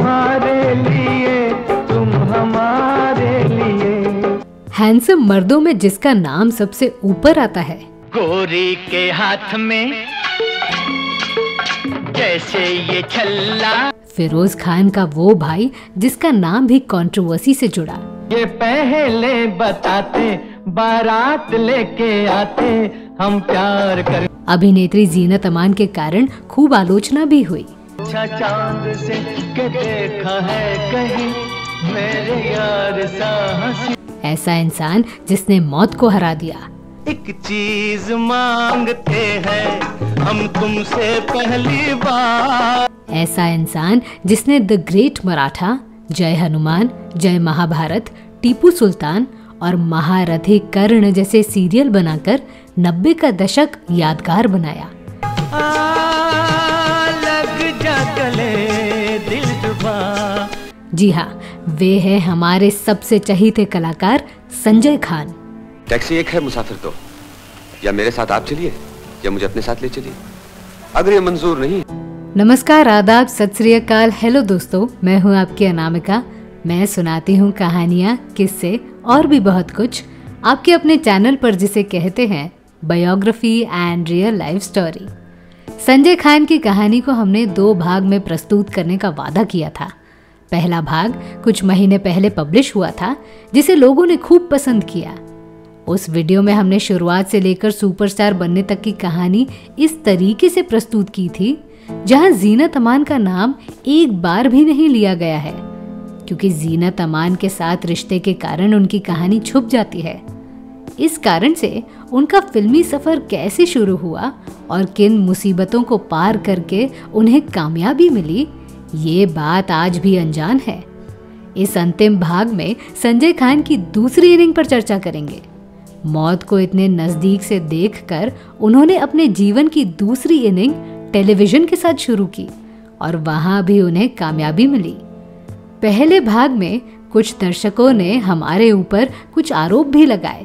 तुम्हारे लिए, तुम हमारे लिए। हैंडसम मर्दों में जिसका नाम सबसे ऊपर आता है, गोरी के हाथ में जैसे ये छल्ला। फिरोज खान का वो भाई जिसका नाम भी कंट्रोवर्सी से जुड़ा। ये पहले बताते, बारात लेके आते, हम प्यार कर। अभिनेत्री जीनत अमान के कारण खूब आलोचना भी हुई। चांद से के देखा है कहीं मेरे यार सा हंसी। ऐसा इंसान जिसने मौत को हरा दिया। एक चीज मांगते हैं हम तुमसे पहली बार। ऐसा इंसान जिसने द ग्रेट मराठा, जय हनुमान, जय महाभारत, टीपू सुल्तान और महारथी कर्ण जैसे सीरियल बनाकर 90 का दशक यादगार बनाया। लग जा गले दिल जुबा। जी हाँ, वे हैं हमारे सबसे चहीते कलाकार संजय खान। टैक्सी एक है मुसाफिर तो, या मेरे साथ आप चलिए या मुझे अपने साथ ले चलिए, अगर ये मंजूर नहीं। नमस्कार, आदाब, सत श्री अकाल, हेलो दोस्तों, मैं हूँ आपकी अनामिका। मैं सुनाती हूँ कहानियाँ, किस्से और भी बहुत कुछ आपके अपने चैनल पर, जिसे कहते हैं biography and real life story. Sanjay Khan की कहानी को हमने 2 भाग में प्रस्तुत करने का वादा किया था। पहला भाग कुछ महीने पहले पब्लिश हुआ था, जिसे लोगों ने खूब पसंद किया। उस वीडियो में हमने शुरुआत से लेकर सुपरस्टार बनने तक की कहानी इस तरीके से प्रस्तुत की थी, जहां जीनत अमान का नाम एक बार भी नहीं लिया गया है, क्योंकि जीनत अमान के साथ रिश्ते के कारण उनकी कहानी छुप जाती है। इस कारण से उनका फिल्मी सफर कैसे शुरू हुआ और किन मुसीबतों को पार करके उन्हें कामयाबी मिली, ये बात आज भी अनजान है। इस अंतिम भाग में संजय खान की दूसरी इनिंग पर चर्चा करेंगे। मौत को इतने नजदीक से देखकर उन्होंने अपने जीवन की दूसरी इनिंग टेलीविजन के साथ शुरू की और वहां भी उन्हें कामयाबी मिली। पहले भाग में कुछ दर्शकों ने हमारे ऊपर कुछ आरोप भी लगाए।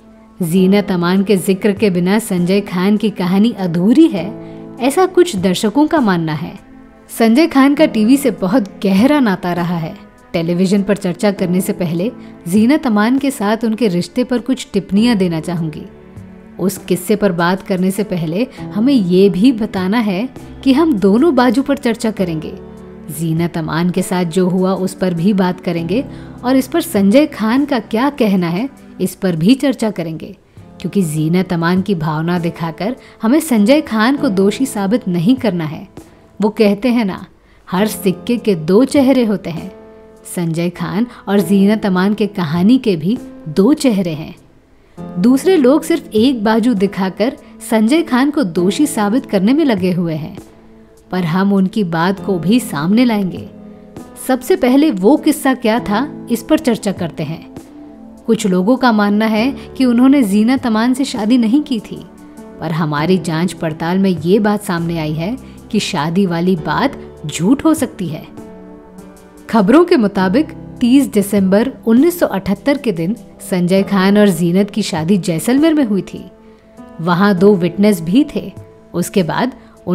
जीनत अमान के जिक्र के बिना संजय खान की कहानी अधूरी है, ऐसा कुछ दर्शकों का मानना है। संजय खान का टीवी से बहुत गहरा नाता रहा है। टेलीविजन पर चर्चा करने से पहले जीनत अमान के साथ उनके रिश्ते पर कुछ टिप्पणियां देना चाहूंगी। उस किस्से पर बात करने से पहले हमें ये भी बताना है कि हम दोनों बाजू पर चर्चा करेंगे। जीनत अमान के साथ जो हुआ उस पर भी बात करेंगे और इस पर संजय खान का क्या कहना है, इस पर भी चर्चा करेंगे, क्योंकि जीनत अमान की भावना दिखाकर हमें संजय खान को दोषी साबित नहीं करना है। वो कहते हैं ना, हर सिक्के के 2 चेहरे होते हैं। संजय खान और जीनत अमान के कहानी के भी 2 चेहरे हैं। दूसरे लोग सिर्फ एक बाजू दिखाकर संजय खान को दोषी साबित करने में लगे हुए हैं, पर हम उनकी बात को भी सामने लाएंगे। सबसे पहले वो किस्सा क्या था, इस पर चर्चा करते हैं। कुछ लोगों का मानना है कि उन्होंने जीनत अमान से शादी नहीं की थी, पर हमारी जांच पड़ताल में ये बात सामने आई है कि शादी वाली बात झूठ हो सकती है। खबरों के मुताबिक 30 दिसंबर 1978 के दिन संजय खान और जीनत की शादी जैसलमेर में हुई थी। वहां 2 विटनेस भी थे। उसके बाद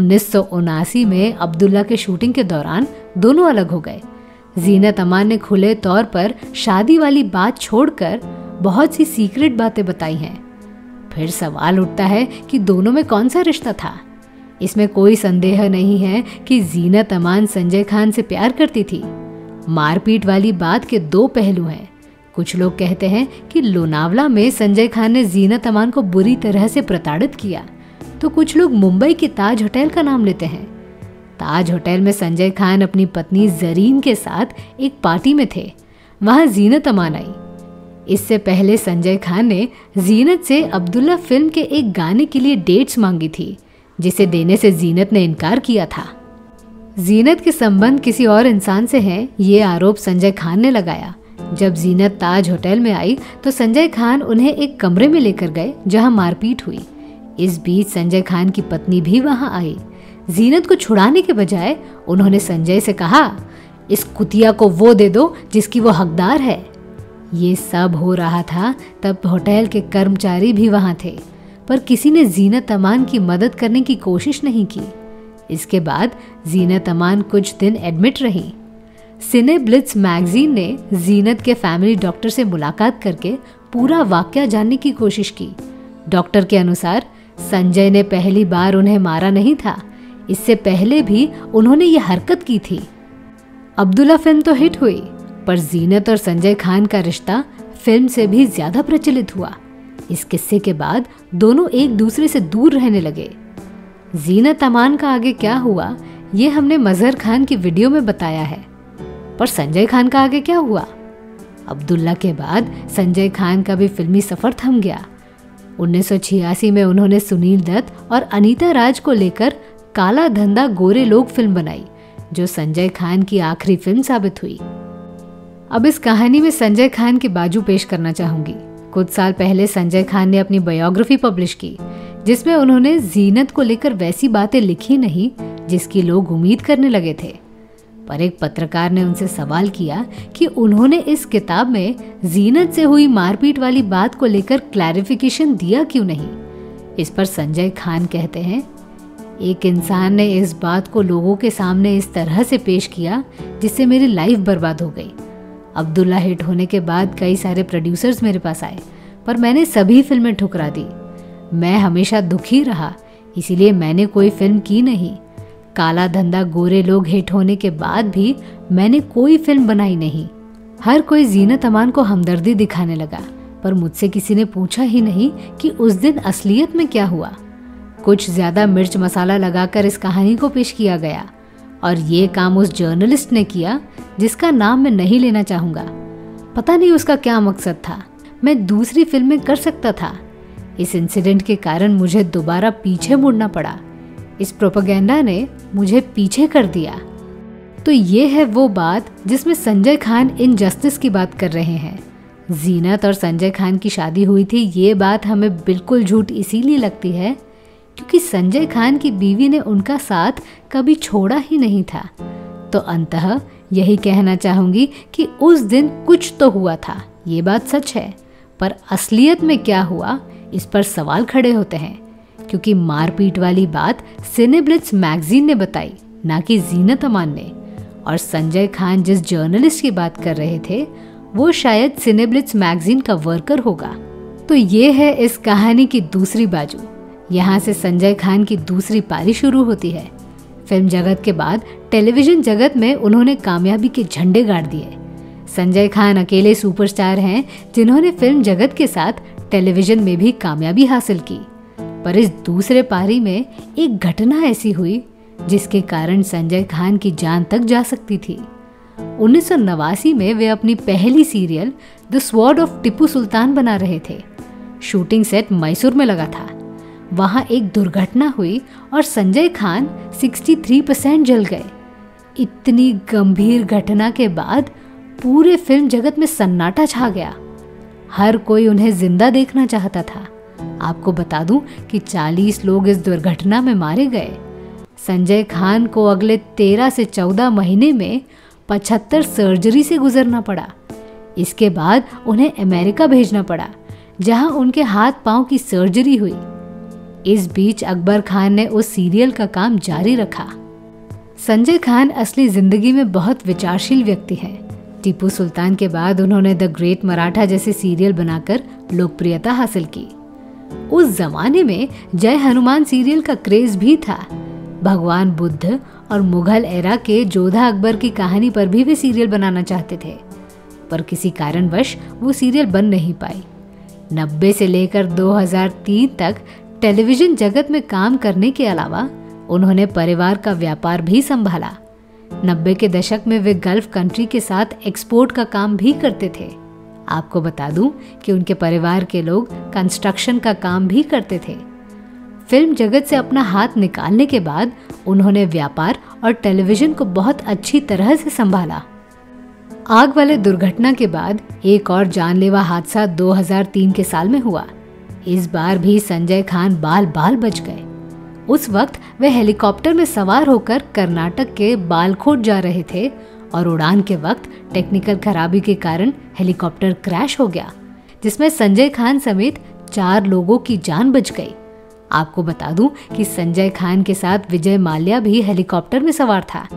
1979 में अब्दुल्ला के शूटिंग के दौरान दोनों अलग हो गए। जीनत अमान ने खुले तौर पर शादी वाली बात छोड़कर बहुत सी सीक्रेट बातें बताई हैं। फिर सवाल उठता है कि दोनों में कौन सा रिश्ता था। इसमें कोई संदेह नहीं है कि जीनत अमान संजय खान से प्यार करती थी। मारपीट वाली बात के 2 पहलू हैं। कुछ लोग कहते हैं कि लोनावला में संजय खान ने जीनत अमान को बुरी तरह से प्रताड़ित किया, तो कुछ लोग मुंबई के ताज होटल का नाम लेते हैं। ताज होटल में संजय खान अपनी पत्नी जरीन के साथ एक पार्टी में थे। वहां जीनत अमान आई। इससे पहले संजय खान ने जीनत से अब्दुल्ला फिल्म के एक गाने के लिए डेट्स मांगी थी, जिसे देने से जीनत ने इनकार किया था। जीनत के संबंध किसी और इंसान से हैं, ये आरोप संजय खान ने लगाया। जब जीनत ताज होटल में आई तो संजय खान उन्हें एक कमरे में लेकर गए जहां मारपीट हुई। इस बीच संजय खान की पत्नी भी वहां आई। जीनत को छुड़ाने के बजाय उन्होंने संजय से कहा, इस कुतिया को वो दे दो जिसकी वो हकदार है। ये सब हो रहा था तब होटल के कर्मचारी भी वहां थे, पर किसी ने जीनत अमान की मदद करने की कोशिश नहीं की। इसके बाद जीनत अमान कुछ दिन एडमिट रही। सिने ब्लिट्ज मैगजीन ने जीनत के फैमिली डॉक्टर से मुलाकात करके पूरा वाकया जानने की कोशिश की। डॉक्टर के अनुसार संजय ने पहली बार उन्हें मारा नहीं था, इससे पहले भी उन्होंने ये हरकत की थी। अब्दुल्ला फिल्म तो हिट हुई, पर जीनत और संजय खान का रिश्ता फिल्म से भी ज्यादा प्रचलित हुआ। इस किस्से के बाद दोनों एक दूसरे से दूर रहने लगे। जीनत अमान का आगे क्या हुआ ये हमने मजहर खान की वीडियो में बताया है, पर संजय खान का आगे क्या हुआ? अब्दुल्ला के बाद संजय खान का भी फिल्मी सफर थम गया। 1986 में उन्होंने सुनील दत्त और अनीता राज को लेकर काला धंधा गोरे लोग फिल्म बनाई, जो संजय खान की आखिरी फिल्म साबित हुई। अब इस कहानी में संजय खान की बाजू पेश करना चाहूंगी। कुछ साल पहले संजय खान ने अपनी बायोग्राफी पब्लिश की, जिसमें उन्होंने जीनत को लेकर वैसी बातें लिखी नहीं जिसकी लोग उम्मीद करने लगे थे। पर एक पत्रकार ने उनसे सवाल किया कि उन्होंने इस किताब में जीनत से हुई मारपीट वाली बात को लेकर क्लैरिफिकेशन दिया क्यों नहीं। इस पर संजय खान कहते हैं, एक इंसान ने इस बात को लोगों के सामने इस तरह से पेश किया जिससे मेरी लाइफ बर्बाद हो गई। अब्दुल्ला हिट होने के बाद कई सारे प्रोड्यूसर्स मेरे पास आए, पर मैंने सभी फिल्में ठुकरा दी। मैं हमेशा दुखी रहा, इसीलिए मैंने कोई फिल्म की नहीं। काला धंधा गोरे लोग हिट होने के बाद भी मैंने कोई फिल्म बनाई नहीं। हर कोई जीनत अमान को हमदर्दी दिखाने लगा, पर मुझसे किसी ने पूछा ही नहीं कि उस दिन असलियत में क्या हुआ। कुछ ज्यादा मिर्च मसाला लगाकर इस कहानी को पेश किया गया, और ये काम उस जर्नलिस्ट ने किया जिसका नाम मैं नहीं लेना चाहूंगा। पता नहीं उसका क्या मकसद था, मैं दूसरी फिल्में कर सकता था। इस इंसिडेंट के कारण मुझे दोबारा पीछे मुड़ना पड़ा। इस प्रोपेगेंडा ने मुझे पीछे कर दिया। तो ये है वो बात जिसमें संजय खान इनजस्टिस की बात कर रहे हैं। जीनत और संजय खान की शादी हुई थी, ये बात हमें बिल्कुल झूठ इसीलिए लगती है क्योंकि संजय खान की बीवी ने उनका साथ कभी छोड़ा ही नहीं था। तो अंततः यही कहना चाहूंगी कि उस दिन कुछ तो हुआ था, ये बात सच है, पर असलियत में क्या हुआ इस पर सवाल खड़े होते हैं, क्योंकि मारपीट वाली बात सिने ब्लिट्ज मैगजीन ने बताई, ना कि जीनत अमान ने। और संजय खान जिस जर्नलिस्ट की बात कर रहे थे वो शायद सिने ब्लिट्ज मैगजीन का वर्कर होगा। तो ये है इस कहानी की दूसरी बाजू। यहाँ से संजय खान की दूसरी पारी शुरू होती है। फिल्म जगत के बाद टेलीविजन जगत में उन्होंने कामयाबी के झंडे गाड़ दिए। संजय खान अकेले सुपरस्टार हैं जिन्होंने फिल्म जगत के साथ टेलीविजन में भी कामयाबी हासिल की। पर इस दूसरे पारी में एक घटना ऐसी हुई जिसके कारण संजय खान की जान तक जा सकती थी। 1989 में वे अपनी पहली serial the sword of Tipu Sultan बना रहे थे। शूटिंग सेट मैसूर में लगा था। वहां एक दुर्घटना हुई और संजय खान 63% जल गए। इतनी गंभीर घटना के बाद पूरे फिल्म जगत में सन्नाटा छा गया। हर कोई उन्हें जिंदा देखना चाहता था। आपको बता दूं कि 40 लोग इस दुर्घटना में मारे गए। संजय खान को अगले 13 से 14 महीने में 75 सर्जरी से गुजरना पड़ा। इसके बाद उन्हें अमेरिका भेजना पड़ा, जहां उनके हाथ पांव की सर्जरी हुई। इस बीच अकबर खान ने उस सीरियल का काम जारी रखा। संजय खान असली जिंदगी में बहुत विचारशील व्यक्ति हैं। टीपू सुल्तान के बाद उन्होंने द ग्रेट मराठा जैसे सीरियल बनाकर लोकप्रियता हासिल की। उस जमाने में जय हनुमान सीरियल का क्रेज भी था। भगवान बुद्ध और मुगल एरा के जोधा अकबर की कहानी पर भी वे सीरियल बनाना चाहते थे, पर किसी कारणवश वो सीरियल बन नहीं पाई। 90 से लेकर 2003 तक टेलीविजन जगत में काम करने के अलावा उन्होंने परिवार का व्यापार भी संभाला। 90 के दशक में वे गल्फ कंट्री के साथ एक्सपोर्ट का काम भी करते थे। आपको बता दूं कि उनके परिवार के लोग कंस्ट्रक्शन का काम भी करते थे। फिल्म जगत से अपना हाथ निकालने के बाद उन्होंने व्यापार और टेलीविजन को बहुत अच्छी तरह से संभाला। आग वाले दुर्घटना के बाद एक और जानलेवा हादसा 2003 के साल में हुआ। इस बार भी संजय खान बाल बाल बच गए। उस वक्त वे हेलीकॉप्टर में सवार होकर कर्नाटक के बालकोट जा रहे थे और उड़ान के वक्त टेक्निकल खराबी के कारण हेलीकॉप्टर क्रैश हो गया, जिसमें संजय खान समेत 4 लोगों की जान बच गई। आपको बता दूं कि संजय खान के साथ विजय माल्या भी हेलीकॉप्टर में सवार था,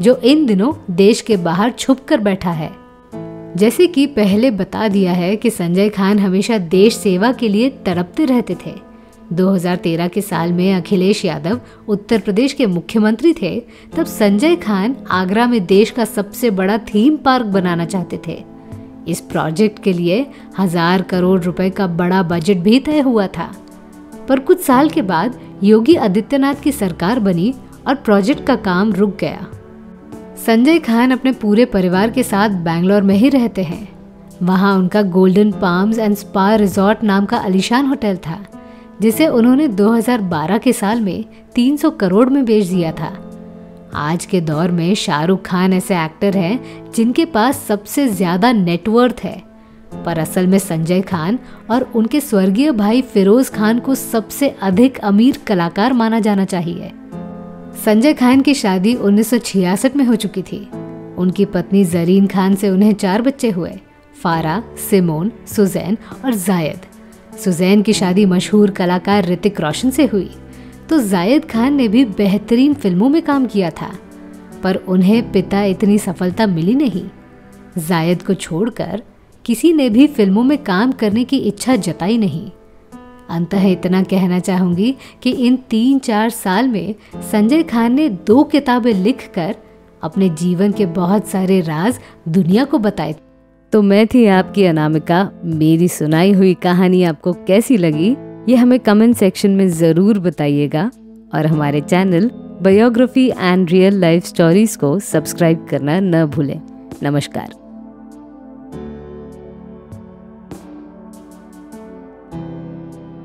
जो इन दिनों देश के बाहर छुप कर बैठा है। जैसे कि पहले बता दिया है कि संजय खान हमेशा देश सेवा के लिए तड़पते रहते थे। 2013 के साल में अखिलेश यादव उत्तर प्रदेश के मुख्यमंत्री थे, तब संजय खान आगरा में देश का सबसे बड़ा थीम पार्क बनाना चाहते थे। इस प्रोजेक्ट के लिए 1000 करोड़ रुपए का बड़ा बजट भी तय हुआ था, पर कुछ साल के बाद योगी आदित्यनाथ की सरकार बनी और प्रोजेक्ट का काम रुक गया। संजय खान अपने पूरे परिवार के साथ बैंगलोर में ही रहते हैं। वहाँ उनका golden palms and spa resort नाम का आलीशान होटल था, जिसे उन्होंने 2012 के साल में 300 करोड़ में बेच दिया था। आज के दौर में शाहरुख खान ऐसे एक्टर हैं जिनके पास सबसे ज्यादा नेटवर्थ है, पर असल में संजय खान और उनके स्वर्गीय भाई फिरोज खान को सबसे अधिक अमीर कलाकार माना जाना चाहिए। संजय खान की शादी 1966 में हो चुकी थी। उनकी पत्नी जरीन खान से उन्हें 4 बच्चे हुए, फारा, सिमोन, सुजैन और जायद। सुजैन की शादी मशहूर कलाकार ऋतिक रोशन से हुई, तो जायद खान ने भी बेहतरीन फिल्मों में काम किया था, पर उन्हें पिता इतनी सफलता मिली नहीं। जायद को छोड़कर किसी ने भी फिल्मों में काम करने की इच्छा जताई नहीं। अंततः इतना कहना चाहूंगी कि इन 3-4 साल में संजय खान ने 2 किताबें लिखकर अपने जीवन के बहुत सारे राज दुनिया को बताए। तो मैं थी आपकी अनामिका। मेरी सुनाई हुई कहानी आपको कैसी लगी, ये हमें कमेंट सेक्शन में जरूर बताइएगा, और हमारे channel biography and real life stories को सब्सक्राइब करना न भूलें। नमस्कार।